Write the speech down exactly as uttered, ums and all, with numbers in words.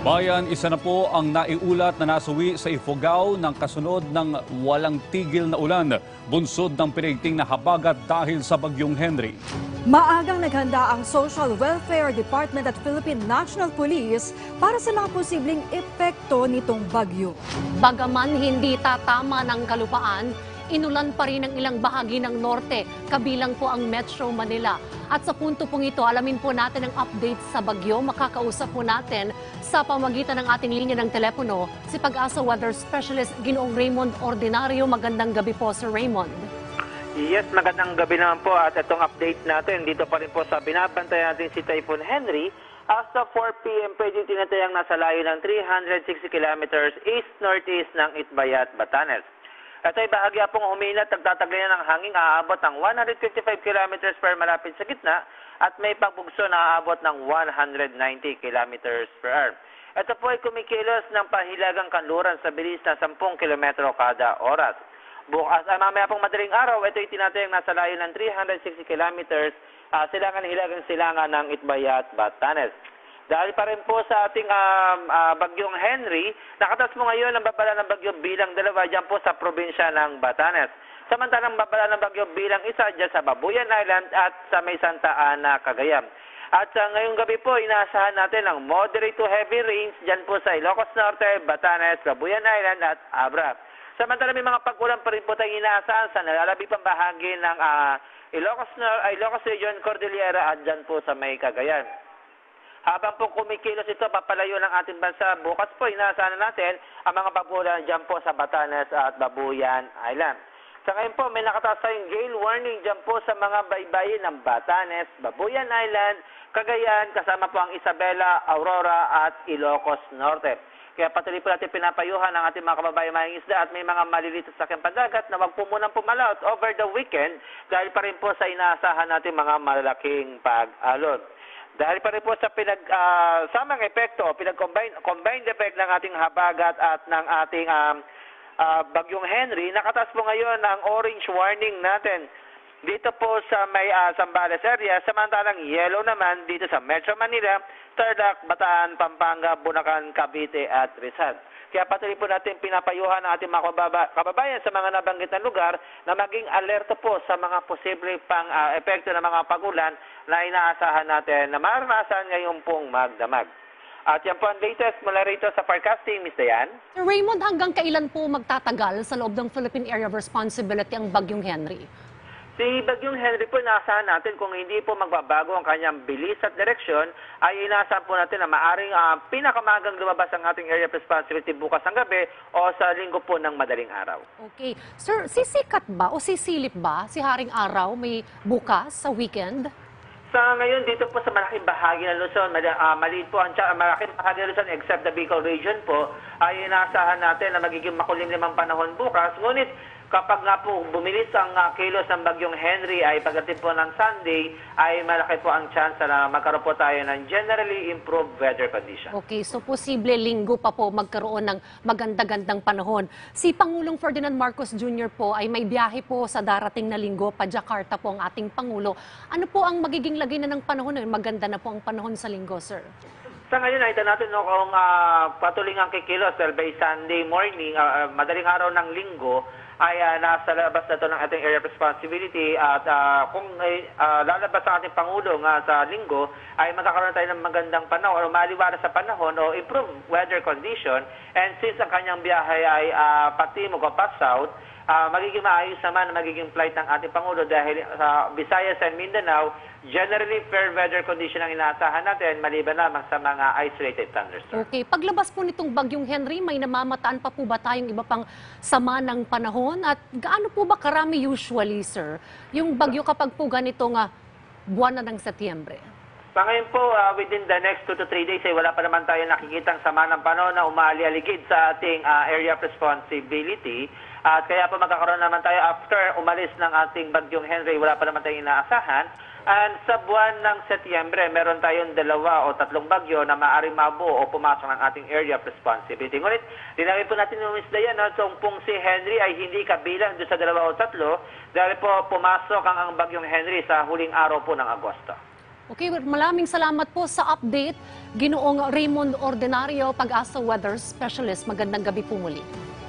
Bayan, isa na po ang naiulat na nasuwi sa Ifugao ng kasunod ng walang tigil na ulan, bunsod ng pinigting na habagat dahil sa bagyong Henry. Maagang naghanda ang Social Welfare Department at Philippine National Police para sa mga posibleng epekto nitong bagyo. Bagaman hindi tatama ng kalupaan, inulan pa rin ang ilang bahagi ng norte, kabilang po ang Metro Manila. At sa punto pong ito, alamin po natin ang update sa bagyo. Makakausap po natin sa pamagitan ng ating linya ng telepono si Pag-asa Weather Specialist Ginoong Raymond Ordinario. Magandang gabi po, Sir Raymond. Yes, magandang gabi naman po at itong update natin dito pa rin po sa binabantayan natin si Typhoon Henry. As of four p m pwede tinatayang nasa layo ng three hundred sixty kilometers east-northeast ng Itbayat, Batanes. Ito ay bahagya pong humina at nagtataglayan ng hanging aabot ng one hundred fifty-five kilometers per malapit sa gitna at may pagbugso na aabot ng one hundred ninety kilometers per hour. Ito po ay kumikilos ng pahilagang kanluran sa bilis na ten kilometro kada oras. Bukas, ah, mamaya pong madaling araw, ito ay tinatayang nasa layo ng three hundred sixty kilometers uh, silangan-hilagang silangan ng Itbayat, Batanes. Dahil pa rin po sa ating um, uh, bagyong Henry, nakatas mo ngayon ang babala ng bagyo bilang dalawa dyan po sa probinsya ng Batanes. Samantalang babala ng bagyo bilang isa dyan sa Babuyan Island at sa may Santa Ana, Cagayan. At sa uh, ngayong gabi po, inaasahan natin ang moderate to heavy rains dyan po sa Ilocos Norte, Batanes, Babuyan Island at Abra. Samantalang may mga pag-ulan pa rin po tayong inaasahan sa nalalabi pang bahagi ng uh, Ilocos, uh, Ilocos Region, Cordillera at dyan po sa may Cagayan. Habang po kumikilos ito, papalayo ng ating bansa, bukas po inaasahan natin ang mga babulan dyan po sa Batanes at Babuyan Island. Sa ngayon po, may nakataas tayong gale warning dyan po sa mga baybayin ng Batanes, Babuyan Island, Cagayan, kasama po ang Isabela, Aurora at Ilocos Norte. Kaya patuloy po natin pinapayuhan ang ating mga kababayan mga isda at may mga maliliit sa sakyang pandagat na wag po munang pumalot over the weekend dahil pa rin po sa inaasahan natin mga malalaking pag-alon. Dahil pa rin po sa pinagsamang uh, epekto, pinag-combined combined effect ng ating habagat at ng ating um, uh, bagyong Henry, nakatas po ngayon ang orange warning natin dito po sa may uh, Zambales area, samantalang yellow naman dito sa Metro Manila, Tarlac, Bataan, Pampanga, Bulacan, Cavite at Rizal. Kaya patuloy po natin pinapayuhan ang ating mga kababayan sa mga nabanggit na lugar na maging alerto po sa mga posible pang uh, epekto ng mga pagulan na inaasahan natin na maranasan ngayon pong magdamag. At yan po ang latest mula rito sa forecasting, Miz Dayan. Sir Raymond, hanggang kailan po magtatagal sa loob ng Philippine Area of Responsibility ang bagyong Henry? Si Bagyong Henry po, inaasahan natin kung hindi po magbabago ang kanyang bilis at direksyon, ay inaasahan po natin na maaring uh, pinakamagang lumabas ang ating area of responsibility bukas ng gabi o sa linggo po ng madaling araw. Okay. Sir, sisikat ba o sisilip ba si Haring Araw may bukas sa weekend? Sa ngayon, dito po sa malaking bahagi ng Luzon, uh, maliit po ang malaking bahagi ng Luzon except the Bicol region po, ay inaasahan natin na magiging makulimlim ang panahon bukas. Ngunit kapag nga po bumilis ang uh, kilos ng bagyong Henry ay pagdating po ng Sunday, ay malaki po ang chance na magkaroon po tayo ng generally improved weather condition. Okay, so posible linggo pa po magkaroon ng maganda-gandang panahon. Si Pangulong Ferdinand Marcos Junior po ay may biyahe po sa darating na linggo pa Jakarta po ang ating Pangulo. Ano po ang magiging lagay na ng panahon? Maganda na po ang panahon sa linggo, sir. Sa ngayon, nakita natin no, kung uh, patuloy ang kikilos dahil by Sunday morning, uh, madaling araw ng linggo, ay uh, nasa labas na ito ng ating area of responsibility at uh, kung uh, lalabas ang ating Pangulo nga sa linggo, ay magkakaroon tayo ng magandang panahon o maliwanag sa panahon o improved weather condition. And since ang kanyang biyahe ay uh, patimog o pa-south, uh, magiging maayos naman ang magiging flight ng ating Pangulo dahil sa uh, Visayas and Mindanao, generally fair weather condition ang inaasahan natin maliban lamang sa mga isolated thunderstorms. Okay, paglabas po nitong bagyong Henry, may namamataan pa po ba tayong iba pang sama ng panahon? At gaano po ba karami usually, sir, yung bagyo kapag po ganito nga buwan na ng Setyembre? Sa ngayon po, uh, within the next two to three days, ay wala pa naman tayo nakikitang sama ng panahon na umaali-aligid sa ating uh, area of responsibility. At kaya po magkakaroon naman tayo after umalis ng ating bagyong Henry, wala pa naman tayong inaasahan. And sa buwan ng Setyembre, meron tayong dalawa o tatlong bagyo na maaaring mabuo o pumasok ng ating area of responsibility. Ngunit, dinawin po natin yung Miz Dayan, no? So, kung si Henry ay hindi kabilang doon sa dalawa o tatlo, dahil po pumasok ang, ang bagyong Henry sa huling araw po ng Agosto. Okay, maraming salamat po sa update. Ginoong Raymond Ordinario, Pag-asa Weather Specialist. Magandang gabi po muli.